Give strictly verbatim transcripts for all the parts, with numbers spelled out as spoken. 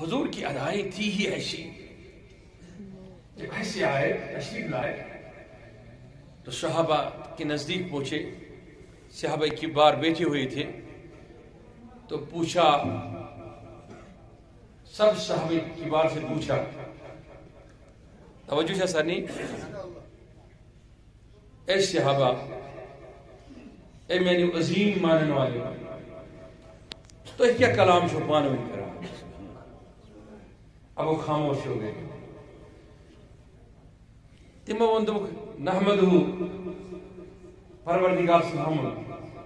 حضور کی ادائیں تھی ہی ایسی. جب ایسے آئے تشریف لائے تو صحابہ کے نزدیک پہنچے. صحابہ کبار بیٹھے ہوئے تھے تو پوچھا, سب صحابہ کبار سے پوچھا, توجہ سے سر نہیں, اے صحابہ, اے میں نے عظیم مانن والے, تو کیا کلام چھپانا ہوئی کرا. اب وہ خاموش ہو گئے. تمو ون دم نحمدہ پروردگار سن حمد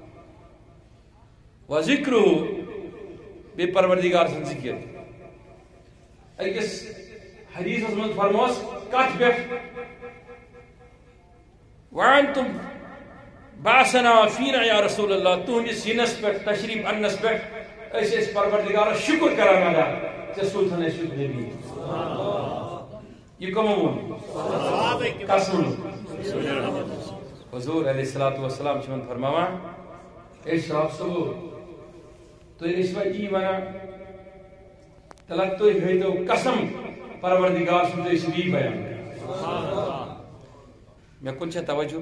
و ذکرہ بے پروردگار سن ذکر. اکس حدیث من فرموس کت پہ وانتم باسنا فینا یا رسول اللہ, تہندس ینس پہ تشریف انس پہ اس اس پروردگار شکر کران ادا ژے سوزتھن اَسہِ یُتھ نبی. یہ کمو وون قسم. حضور علیہ الصلوۃ والسلام چھن فرماوان, اے صاحب صبح تو اس وقت یہ ونا تلک تو ہے تو قسم پروردگار سن اس بھی بیان. میں کن چھ توجہ.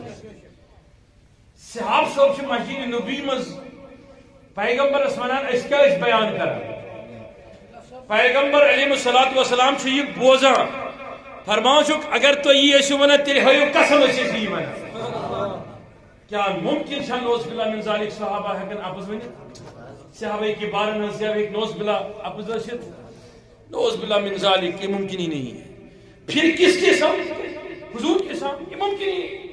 صحاب صاحب چھ مسجد نبی مز پیغمبر اسمانان اس کیا اس بیان کرا. پیغمبر علیہ الصلوۃ والسلام چھ یہ بوزان فرمان چھ اگر تو یہ ایسو ونا تیرے ہیو قسم اس بھی ونا. کیا ممکن چھ نوز باللہ من ذالک صحابہ ہکن اپز ونت. صحابہ کی بارن ہز صحابہ نوز باللہ اپز ورشت. نوز باللہ من ذالک یہ ممکن ہی نہیں ہے. پھر کس کے ساتھ؟ حضور کے ساتھ. یہ ممکن ہی نہیں.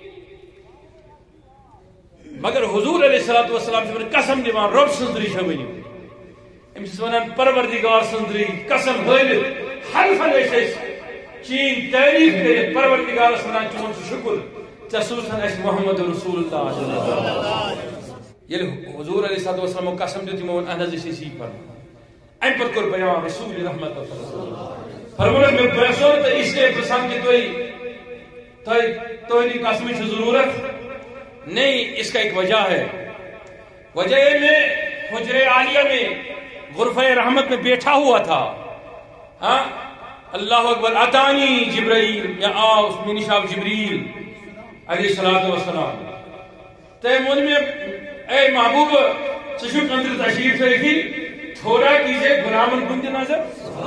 مگر حضور علیہ الصلوۃ والسلام سے قسم دیوان رب سندری چھوینی امس ونان پروردگار سندری قسم حلف حلفن اس چین تعریف کرے پروردگار سنان چون شکر تصوصن اس محمد رسول اللہ. یل حضور علیہ الصلوۃ والسلام قسم دیتی مون انز سے سی پر ام پر کر بیان رسول رحمت اللہ فرمان میں بیسور تو اس لیے پسند کی توئی توئی توئی قسم کی ضرورت نہیں. اس کا ایک وجہ ہے. وجہ میں حجر عالیہ میں غرفہ رحمت میں بیٹھا ہوا تھا. ہاں اللہ اکبر. اتانی جبرائیل, یا آؤ من شاب جبریل علیہ الصلوۃ والسلام. تے من میں اے محبوب چشو اندر تشریف رکھی, تھوڑا کیجئے غلامن کن نظر.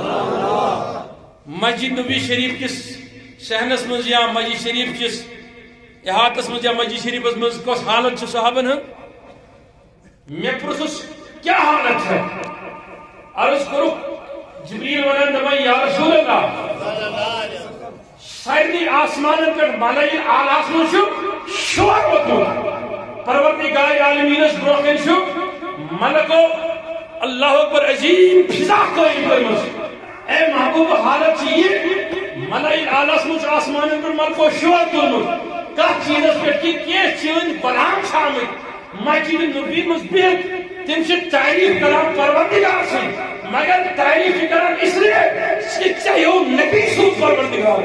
مسجد نبی شریف کس صحنس مز یا مسجد شریف کس احاطس مز یا مسجد شریف مز کس حالت چھ صحابن ہن. میں پرسس کیا حالت ہے. عرض کرو جبریل ونان دپان یا رسول اللہ سارے آسمان پہ ملائل اعلیٰ من شور ووتمت. پروردگار عالمینس برونٛہہ کن ملکو اللہ اکبر عظیم فضا قائم کرمژ. اے محبوب حالت یہ ملائل اعلیٰ من آسمان پہ ملکو شور تلمت. کت چیزس پہ کہ چین غلام آمت مسجد نبی مز بہت تم سے تعریف کران پروردگار سن, مگر تعریف کران اس لیے چاہیے نبی سوز پروردگار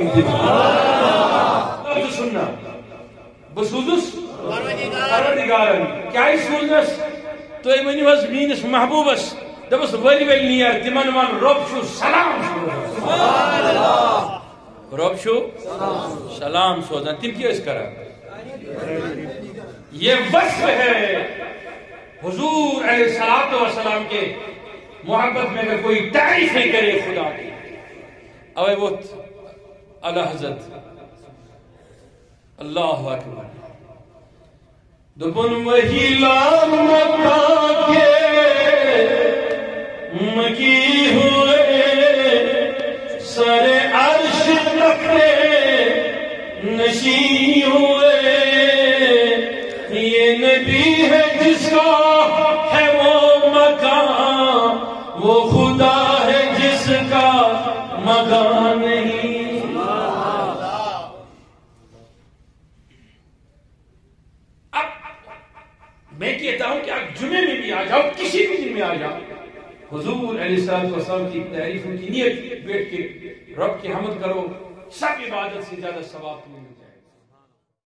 سننا بسوزس پروردگار کیا سوزنس. تو ونیو حظ میس محبوبس دپس ول ول نیر تمن ون رب چھو سلام رب چھو سلام سوزان. تم کیا اس کرا. یہ وصف ہے حضور علیہ الصلوۃ والسلام کے محبت میں اگر کوئی تعریف نہیں کرے خدا کی. اوے وہ اعلی حضرت اللہ اکبر دبن وہی لام مکہ کے مکی ہوئے سر عرش تختے نشین ہوئے. یہ نبی ہے جس کا ہے وہ مکان, وہ خدا ہے جس کا مکان نہیں. اب میں کہتا ہوں کہ آپ جمعے میں بھی آ جاؤ, کسی بھی دن میں آ جاؤ, حضور علیہ الصلوۃ والسلام کی تعریف کی نیت بیٹھ کے رب کی حمد کرو, سب عبادت سے زیادہ ثواب تمہیں مل جائے.